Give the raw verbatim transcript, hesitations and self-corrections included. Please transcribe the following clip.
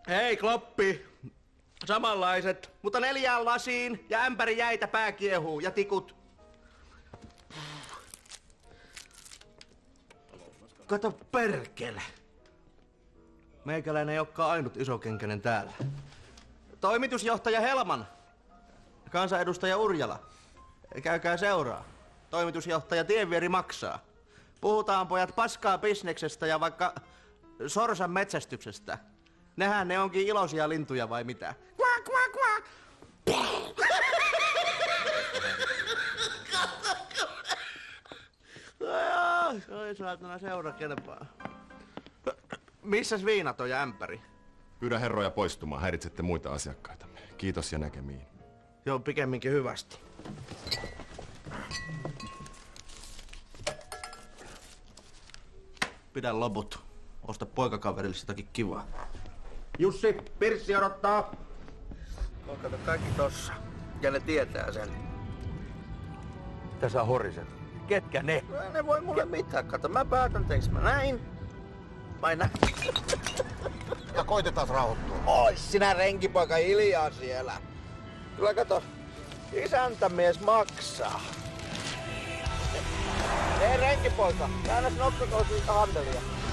Hei, Kloppi. Samanlaiset, mutta neljään lasiin ja ämpäri jäitä, pää kiehuu ja tikut. Kato perkele. Meikäläinen ei olekaan ainut isokenkäinen täällä. Toimitusjohtaja Helman. Kansanedustaja Urjala. Käykää seuraa. Toimitusjohtaja Tienvieri maksaa. Puhutaan pojat paskaa bisneksestä ja vaikka sorsan metsästyksestä. Nehän ne onkin iloisia lintuja vai mitä? Kvaa, kvaa, kvaa. Oi saatana, seura kelpaa. Missäs viinaton ja ämpäri? Pyydän herroja poistumaan, häiritsette muita asiakkaita. Kiitos ja näkemiin. Joo, pikemminkin hyvästi. Pidä loput. Osta poikakaverille sitäkin kivaa. Jussi, Pirssi odottaa. On kato kaikki tossa. Ja ne tietää sen. Tässä on horiset. Ketkä ne? No, ne voi mulle mitään. Kato, mä päätän, teinkö mä näin? Vai näin? Ja koitetaan rauhoittua. Ois sinä renkipoika hiljaa siellä. Kyllä kato, isäntämies maksaa. Hei renkipoika, käännäs nokkakousilta handelia.